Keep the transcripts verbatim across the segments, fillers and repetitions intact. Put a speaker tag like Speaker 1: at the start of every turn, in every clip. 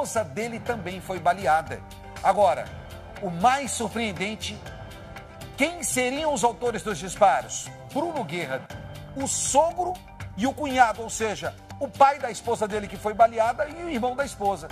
Speaker 1: esposa dele também foi baleada. Agora, o mais surpreendente, quem seriam os autores dos disparos? Bruno Guerra, o sogro e o cunhado, ou seja, o pai da esposa dele que foi baleada e o irmão da esposa.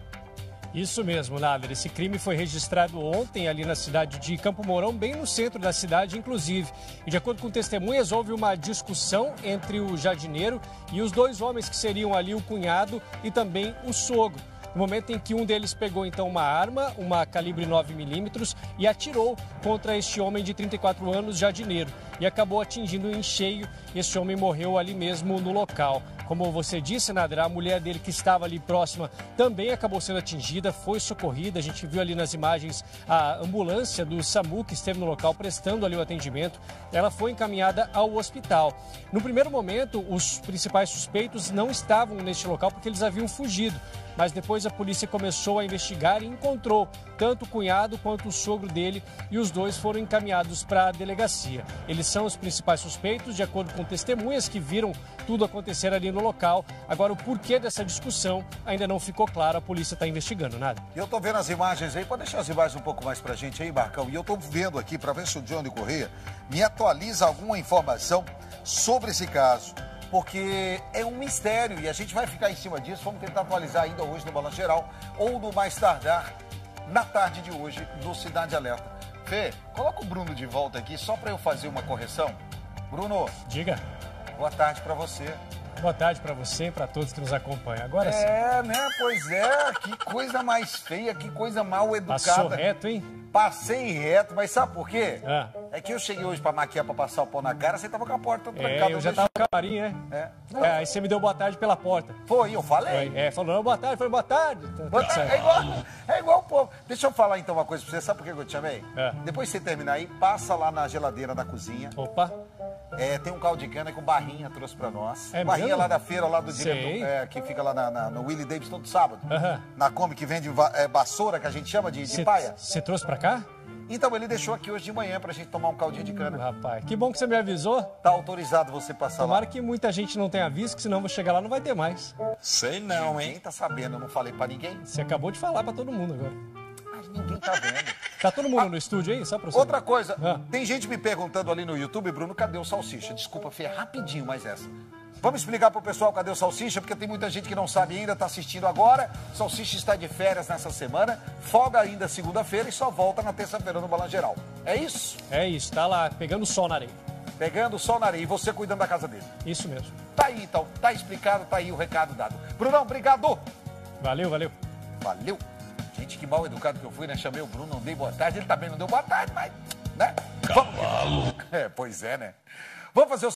Speaker 2: Isso mesmo, Nader. Esse crime foi registrado ontem ali na cidade de Campo Mourão, bem no centro da cidade, inclusive. E de acordo com testemunhas, houve uma discussão entre o jardineiro e os dois homens que seriam ali o cunhado e também o sogro. No momento em que um deles pegou então uma arma, uma calibre nove milímetros, e atirou contra este homem de trinta e quatro anos, jardineiro, e acabou atingindo em cheio. Este homem morreu ali mesmo no local. Como você disse, Nader, a mulher dele que estava ali próxima também acabou sendo atingida, foi socorrida. A gente viu ali nas imagens a ambulância do SAMU que esteve no local prestando ali o atendimento. Ela foi encaminhada ao hospital. No primeiro momento, os principais suspeitos não estavam neste local porque eles haviam fugido. Mas depois a polícia começou a investigar e encontrou tanto o cunhado quanto o sogro dele, e os dois foram encaminhados para a delegacia. Eles são os principais suspeitos, de acordo com testemunhas que viram tudo acontecer ali no local. Agora, o porquê dessa discussão ainda não ficou claro, a polícia está investigando, nada.
Speaker 1: E eu tô vendo as imagens aí, pode deixar as imagens um pouco mais pra gente aí, Marcão? E eu tô vendo aqui para ver se o Johnny Correia me atualiza alguma informação sobre esse caso, porque é um mistério e a gente vai ficar em cima disso. Vamos tentar atualizar ainda hoje no Balanço Geral ou no mais tardar na tarde de hoje no Cidade Alerta. Fê, coloca o Bruno de volta aqui só para eu fazer uma correção. Bruno.
Speaker 2: Diga.
Speaker 1: Boa tarde para você.
Speaker 2: Boa tarde para você e para todos que nos acompanham. Agora sim.
Speaker 1: É, né? Pois é. Que coisa mais feia, que coisa mal educada.
Speaker 2: Passou reto, hein?
Speaker 1: Passei reto, mas sabe por quê?
Speaker 2: Ah.
Speaker 1: É que eu cheguei hoje pra maquiar, pra passar o pau na cara, você tava com a porta trancada.
Speaker 2: É, eu já tava com a carinha,
Speaker 1: é?
Speaker 2: É, aí você me deu boa tarde pela porta.
Speaker 1: Foi, eu falei.
Speaker 2: Foi, é, falou, boa tarde, foi boa tarde.
Speaker 1: Boa tarde. É igual, é igual o povo. Deixa eu falar então uma coisa pra você, sabe por que eu te chamei?
Speaker 2: É.
Speaker 1: Depois que você terminar aí, passa lá na geladeira da cozinha.
Speaker 2: Opa.
Speaker 1: É, tem um caldo de cana que o Barrinha trouxe pra nós.
Speaker 2: É
Speaker 1: Barrinha
Speaker 2: mesmo?
Speaker 1: lá da feira, lá do
Speaker 2: Sei.
Speaker 1: diretor, é, que fica lá na, na, no Willie Davis todo sábado.
Speaker 2: Aham.
Speaker 1: Na Kombi que vende va- é, vassoura, que a gente chama de, de
Speaker 2: Cê,
Speaker 1: paia.
Speaker 2: Você trouxe pra cá?
Speaker 1: Então ele deixou aqui hoje de manhã pra gente tomar um caldinho de cana.
Speaker 2: Uh, rapaz, que bom que você me avisou.
Speaker 1: Tá autorizado você passar
Speaker 2: Tomara
Speaker 1: lá.
Speaker 2: que muita gente não tenha visto, que senão eu vou chegar lá e não vai ter mais.
Speaker 1: Sei não, hein? Ninguém tá sabendo, eu não falei pra ninguém.
Speaker 2: Você acabou de falar pra todo mundo agora.
Speaker 1: Mas ninguém tá vendo.
Speaker 2: Tá todo mundo ah, no estúdio aí? Só pra você.
Speaker 1: Outra coisa,
Speaker 2: ah.
Speaker 1: tem gente me perguntando ali no YouTube, Bruno, cadê o Salsicha? Desculpa, Fê, rapidinho mais essa. Vamos explicar pro pessoal cadê o Salsicha, porque tem muita gente que não sabe ainda, tá assistindo agora. Salsicha está de férias nessa semana, folga ainda segunda-feira e só volta na terça-feira no Balanço Geral. É isso?
Speaker 2: É isso, tá lá, pegando sol na areia.
Speaker 1: Pegando sol na areia e você cuidando da casa dele.
Speaker 2: Isso mesmo.
Speaker 1: Tá aí então, tá explicado, tá aí o recado dado. Brunão, obrigado!
Speaker 2: Valeu, valeu.
Speaker 1: Valeu! Gente, que mal educado que eu fui, né? Chamei o Bruno, não dei boa tarde, ele também não deu boa tarde, mas, né?
Speaker 3: Cavalo.
Speaker 1: É, pois é, né? Vamos fazer o